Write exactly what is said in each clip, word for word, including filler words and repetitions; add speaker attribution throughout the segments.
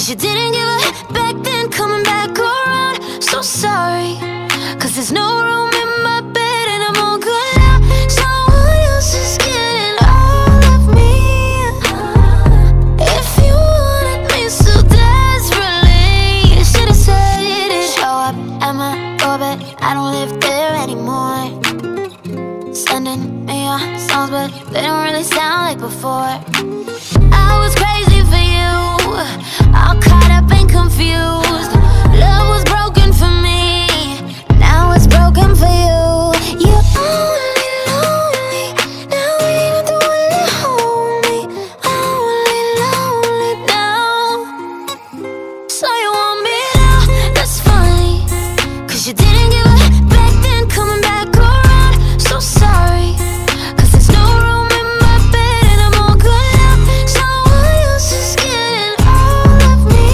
Speaker 1: Cause you didn't give a back then, coming back around. So sorry, cause there's no room in my bed and I'm all good now. Someone else is getting all of me. If you wanted me so desperately, you should've said it. Show up at my doorbell, I don't live there anymore. Sending me your songs, but they don't really sound like before. I was crazy for you, all caught up and confused. Love was broken for me, now it's broken for you. You're only lonely, now you're not the one to hold me. Only lonely now, so you want me now, that's funny. Cause you didn't give a back then, coming back around. So sorry, cause there's no room in my bed and I'm all good now. Someone else is getting all of me.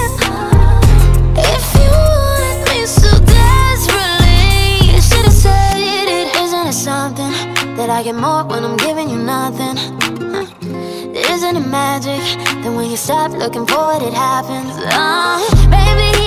Speaker 1: If you wanted me so desperately, you should've said it. Isn't it something that I get more when I'm giving you nothing? Huh. Isn't it magic that when you stop looking for it, it happens? Uh, baby,